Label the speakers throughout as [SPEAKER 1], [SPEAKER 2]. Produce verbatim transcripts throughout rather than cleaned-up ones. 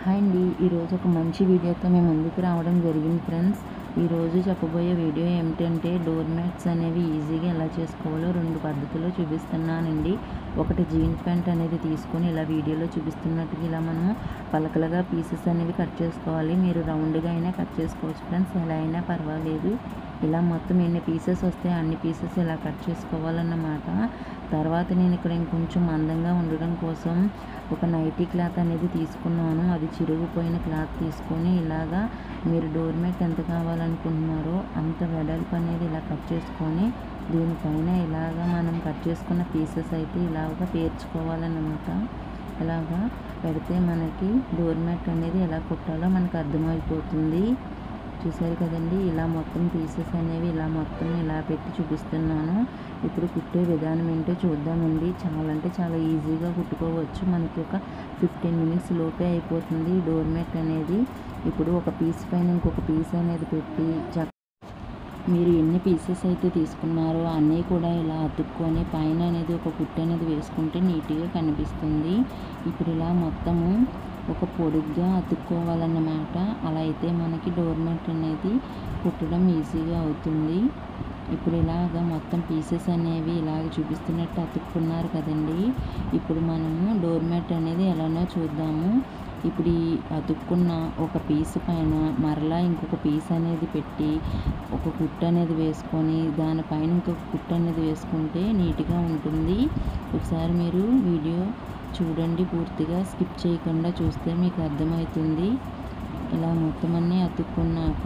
[SPEAKER 1] Hi అండి, ఈరోజు ఒక మంచి వీడియోతో మేము ముందుకు రావడం జరిగింది ఫ్రెండ్స్. ఈరోజు చెప్పబోయే వీడియో ఏమిటంటే డోర్ మ్యాట్స్ అనేవి ఈజీగా ఎలా చేసుకోవాలో రెండు పద్ధతుల్లో చూపిస్తున్నానండి. ఒకటి జీన్స్ ప్యాంట్ అనేది తీసుకొని ఇలా వీడియోలో చూపిస్తున్నట్టుగా ఇలా మనము పలకలుగా పీసెస్ అనేవి కట్ చేసుకోవాలి. మీరు రౌండ్గా అయినా కట్ చేసుకోవచ్చు ఫ్రెండ్స్, ఎలా అయినా పర్వాలేదు. ఇలా మొత్తం ఎన్ని పీసెస్ వస్తే అన్ని పీసెస్ ఇలా కట్ చేసుకోవాలన్నమాట. తర్వాత నేను ఇక్కడ ఇంకొంచెం మందంగా ఉండడం కోసం ఒక నైటీ క్లాత్ అనేది తీసుకున్నాను. అది చిరిగిపోయిన క్లాత్ తీసుకొని ఇలాగా మీరు డోర్ మ్యాట్ ఎంత కావాలనుకుంటున్నారో అంత వెడల్పు అనేది ఇలా కట్ చేసుకొని దీనిపైన ఇలాగా మనం కట్ చేసుకున్న పీసెస్ అయితే ఇలాగా పేర్చుకోవాలన్నమాట. ఇలాగా పెడితే మనకి డోర్ మ్యాట్ అనేది ఎలా కుట్టాలో మనకు అర్థమైపోతుంది. చూసారు కదండి, ఇలా మొత్తం పీసెస్ అనేవి ఇలా మొత్తం ఇలా పెట్టి చూపిస్తున్నాను. ఇప్పుడు కుట్టే విధానం ఏంటో చూద్దామండి. చాలా అంటే చాలా ఈజీగా కుట్టుకోవచ్చు. మనకి ఒక ఫిఫ్టీన్ మినిట్స్ లోపే అయిపోతుంది డోర్ మ్యాట్ అనేది. ఇప్పుడు ఒక పీస్ పైన ఇంకొక పీస్ అనేది పెట్టి చక్క మీరు ఎన్ని పీసెస్ అయితే తీసుకున్నారో అన్నీ కూడా ఇలా అతుక్కొని పైన అనేది ఒక కుట్టు అనేది వేసుకుంటే నీట్గా కనిపిస్తుంది. ఇప్పుడు ఇలా మొత్తము ఒక పొడుగ్గా అతుక్కోవాలన్నమాట. అలా అయితే మనకి డోర్ మ్యాట్ అనేది కుట్టడం ఈజీగా అవుతుంది. ఇప్పుడు ఇలాగ మొత్తం పీసెస్ అనేవి ఇలాగ చూపిస్తున్నట్టు అతుక్కున్నారు కదండి. ఇప్పుడు మనము డోర్ మ్యాట్ అనేది ఎలానో చూద్దాము. ఇప్పుడు ఈ అతుక్కున్న ఒక పీస్ పైన మరలా ఇంకొక పీస్ అనేది పెట్టి ఒక కుట్టు అనేది వేసుకొని దానిపైన ఇంకొక కుట్టు అనేది వేసుకుంటే నీట్గా ఉంటుంది. ఒకసారి మీరు వీడియో చూడండి, పూర్తిగా స్కిప్ చేయకుండా చూస్తే మీకు అర్థమవుతుంది. ఇలా మొత్తం అన్నీ అతుక్కున్నాక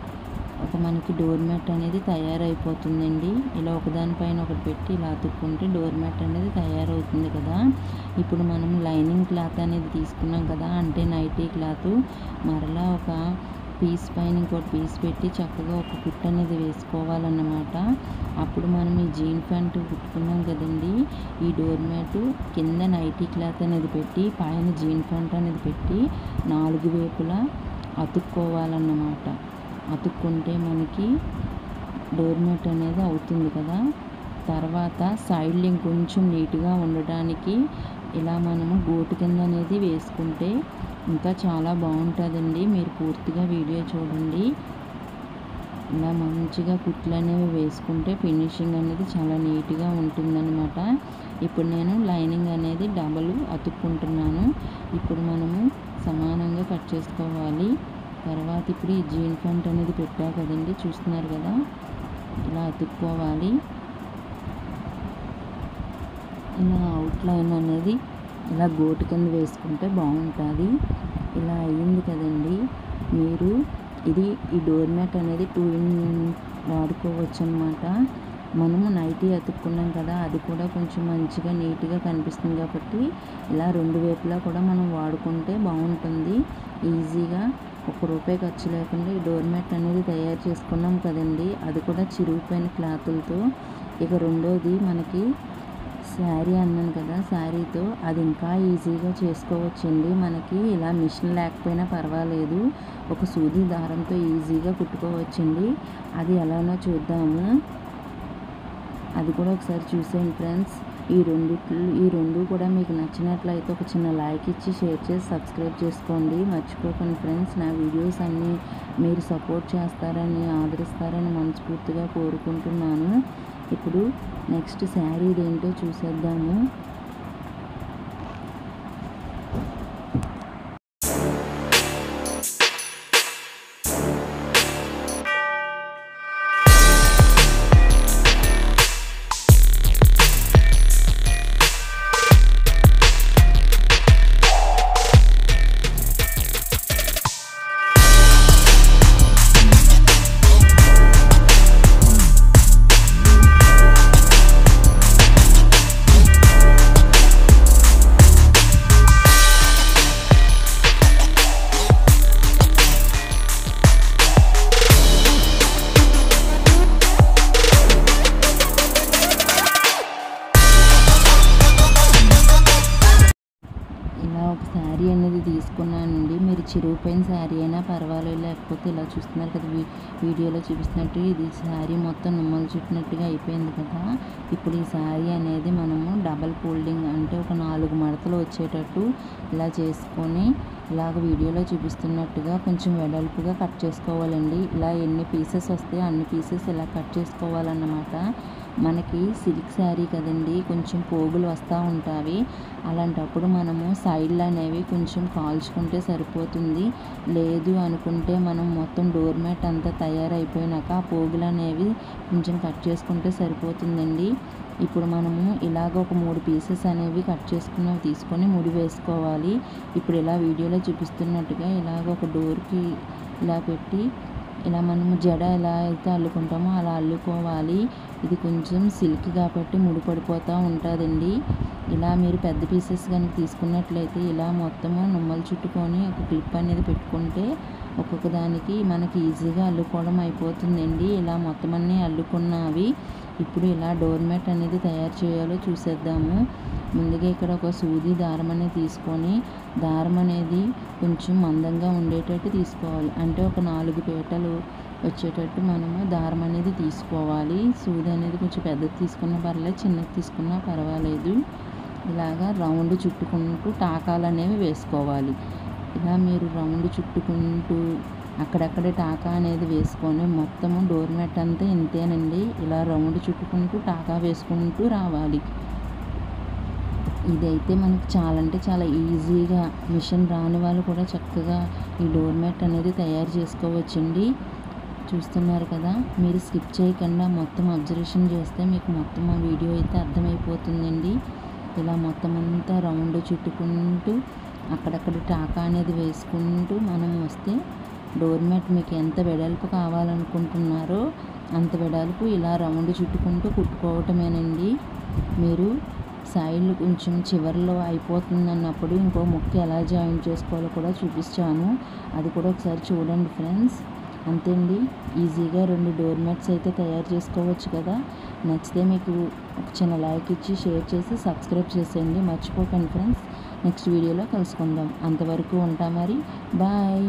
[SPEAKER 1] ఒక మనకి డోర్ మ్యాట్ అనేది తయారైపోతుందండి. ఇలా ఒకదానిపైన ఒకటి పెట్టి ఇలా అతుక్కుంటే డోర్ మ్యాట్ అనేది తయారవుతుంది కదా. ఇప్పుడు మనం లైనింగ్ క్లాత్ అనేది తీసుకున్నాం కదా, అంటే నైటీ క్లాత్, మరలా ఒక పీస్ పైన ఇంకోటి పీస్ పెట్టి చక్కగా ఒక కుట్టు అనేది వేసుకోవాలన్నమాట. అప్పుడు మనం ఈ జీన్ ప్యాంట్ కుట్టుకున్నాం కదండి, ఈ డోర్ మ్యాట్ కింద నైటీ క్లాత్ అనేది పెట్టి పైన జీన్ ప్యాంట్ అనేది పెట్టి నాలుగు వైపులా అతుక్కోవాలన్నమాట. అతుక్కుంటే మనకి డోర్ మ్యాట్ అనేది అవుతుంది కదా. తర్వాత సైడ్లు ఇంకొంచెం నీట్గా ఉండడానికి ఇలా మనము గోటు కింద అనేది వేసుకుంటే ఇంకా చాలా బాగుంటుందండి. మీరు పూర్తిగా వీడియో చూడండి. ఇలా మంచిగా కుట్లు అనేవి వేసుకుంటే ఫినిషింగ్ అనేది చాలా నీట్గా ఉంటుందన్నమాట. ఇప్పుడు నేను లైనింగ్ అనేది డబల్ అతుక్కుంటున్నాను. ఇప్పుడు మనము సమానంగా కట్ చేసుకోవాలి. తర్వాత ఇప్పుడు ఈ జీన్ ప్యాంట్ అనేది పెట్టా కదండి, చూస్తున్నారు కదా, ఇలా అతుక్కోవాలి. ఇలా అవుట్లైన్ అనేది ఇలా గోటు కింద వేసుకుంటే బాగుంటుంది. ఇలా అయ్యింది కదండి. మీరు ఇది ఈ డోర్ మ్యాట్ అనేది టూ ఇన్ వాడుకోవచ్చు అన్నమాట. మనము నైటీ అతుక్కున్నాం కదా, అది కూడా కొంచెం మంచిగా నీట్గా కనిపిస్తుంది కాబట్టి ఇలా రెండు వైపులా కూడా మనం వాడుకుంటే బాగుంటుంది. ఈజీగా ఒక రూపాయి ఖర్చు లేకుండా ఈ డోర్ మ్యాట్ అనేది తయారు చేసుకున్నాం కదండి, అది కూడా చిరిగిపోయిన క్లాతులతో. ఇక రెండోది మనకి శారీ అన్నాను కదా, శారీతో అది ఇంకా ఈజీగా చేసుకోవచ్చండి. మనకి ఇలా మిషన్ లేకపోయినా పర్వాలేదు, ఒక సూది దారంతో ఈజీగా కుట్టుకోవచ్చండి. అది ఎలానో చూద్దాము. అది కూడా ఒకసారి చూసేయండి ఫ్రెండ్స్. ఈ రెండిట్లు ఈ రెండు కూడా మీకు నచ్చినట్లయితే ఒక చిన్న లైక్ ఇచ్చి షేర్ చేసి సబ్స్క్రైబ్ చేసుకోండి, మర్చిపోకండి ఫ్రెండ్స్. నా వీడియోస్ అన్నీ మీరు సపోర్ట్ చేస్తారని ఆదరిస్తారని మనస్ఫూర్తిగా కోరుకుంటున్నాను. ఇప్పుడు నెక్స్ట్ శారీ ఏంటో చూసేద్దాము. ఒక శారీ అనేది తీసుకున్నానండి. మీరు చిరిగిపోయిన శారీ అయినా పర్వాలేదు, లేకపోతే ఇలా చూస్తున్నారు కదా వీడియోలో చూపిస్తున్నట్టు ఇది శారీ మొత్తం నిమ్మలు చుట్టినట్టుగా అయిపోయింది కదా. ఇప్పుడు ఈ శారీ అనేది మనము డబల్ ఫోల్డింగ్ అంటే ఒక నాలుగు మడతలు వచ్చేటట్టు ఇలా చేసుకొని ఇలాగ వీడియోలో చూపిస్తున్నట్టుగా కొంచెం వెడల్పుగా కట్ చేసుకోవాలండి. ఇలా ఎన్ని పీసెస్ వస్తే అన్ని పీసెస్ ఇలా కట్ చేసుకోవాలన్నమాట. మనకి సిల్క్ శారీ కదండి, కొంచెం పోగులు వస్తూ ఉంటాయి. అలాంటప్పుడు మనము సైడ్లు అనేవి కొంచెం కాల్చుకుంటే సరిపోతుంది. లేదు అనుకుంటే మనం మొత్తం డోర్ మ్యాట్ అంతా తయారైపోయినాక ఆ పోగులు అనేవి కొంచెం కట్ చేసుకుంటే సరిపోతుందండి. ఇప్పుడు మనము ఇలాగ ఒక మూడు పీసెస్ అనేవి కట్ చేసుకున్నవి తీసుకొని ముడి వేసుకోవాలి. ఇప్పుడు ఇలా వీడియోలో చూపిస్తున్నట్టుగా ఇలాగ ఒక డోర్కి ఇలా పెట్టి ఇలా మనము జడ ఎలా అయితే అల్లుకుంటామో అలా అల్లుకోవాలి. ఇది కొంచెం సిల్క్ కాబట్టి ముడి పడిపోతూ ఉంటుందండి. ఇలా మీరు పెద్ద పీసెస్ కనుక తీసుకున్నట్లయితే ఇలా మొత్తము నుమ్మలు చుట్టుకొని ఒక క్లిప్ అనేది పెట్టుకుంటే ఒక్కొక్క దానికి మనకి ఈజీగా అల్లుకోవడం అయిపోతుందండి. ఇలా మొత్తం అన్నీ అల్లుకున్నవి ఇప్పుడు ఇలా డోర్ మ్యాట్ అనేది తయారు చేయాలో చూసేద్దాము. ముందుగా ఇక్కడ ఒక సూది దారం అనేది తీసుకొని దారం అనేది కొంచెం మందంగా ఉండేటట్టు తీసుకోవాలి. అంటే ఒక నాలుగు పీటలు వచ్చేటట్టు మనము దారం అనేది తీసుకోవాలి. సూది అనేది కొంచెం పెద్దది తీసుకున్నా పర్లేదు, చిన్నది తీసుకున్నా పర్వాలేదు. ఇలాగా రౌండ్ చుట్టుకుంటూ టాకాలు అనేవి వేసుకోవాలి. ఇలా మీరు రౌండ్ చుట్టుకుంటూ అక్కడక్కడ టాకా అనేది వేసుకొని మొత్తము డోర్ మ్యాట్ అంతా ఇంతేనండి. ఇలా రౌండ్ చుట్టుకుంటూ టాకా వేసుకుంటూ రావాలి. ఇదైతే మనకి చాలా అంటే చాలా ఈజీగా మిషన్ రాని వాళ్ళు కూడా చక్కగా ఈ డోర్ మ్యాట్ అనేది తయారు చేసుకోవచ్చండి. చూస్తున్నారు కదా, మీరు స్కిప్ చేయకుండా మొత్తం అబ్జర్వేషన్ చేస్తే మీకు మొత్తం ఆ వీడియో అయితే అర్థమైపోతుందండి. ఇలా మొత్తం అంతా రౌండ్ చుట్టుకుంటూ అక్కడక్కడ టాకా అనేది వేసుకుంటూ మనం వస్తే డోర్ మ్యాట్ మీకు ఎంత వెడల్పు కావాలనుకుంటున్నారో అంత వెడల్పు ఇలా రౌండ్ చుట్టుకుంటూ కుట్టుకోవటమేనండి. మీరు సైడ్లు కొంచెం చివరిలో అయిపోతుంది అన్నప్పుడు ఇంకో ముక్క ఎలా జాయిన్ చేసుకోవాలో కూడా చూపిస్తాను. అది కూడా ఒకసారి చూడండి ఫ్రెండ్స్. అంతే అండి, ఈజీగా రెండు డోర్ మ్యాట్స్ అయితే తయారు చేసుకోవచ్చు కదా. నచ్చితే మీకు ఒక చిన్న లైక్ ఇచ్చి షేర్ చేసి సబ్స్క్రైబ్ చేసేయండి మర్చిపోకండి ఫ్రెండ్స్. నెక్స్ట్ వీడియోలో కలుసుకుందాం. అంతవరకు ఉంటా మరి, బాయ్.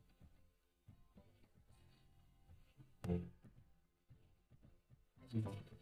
[SPEAKER 1] Thank you.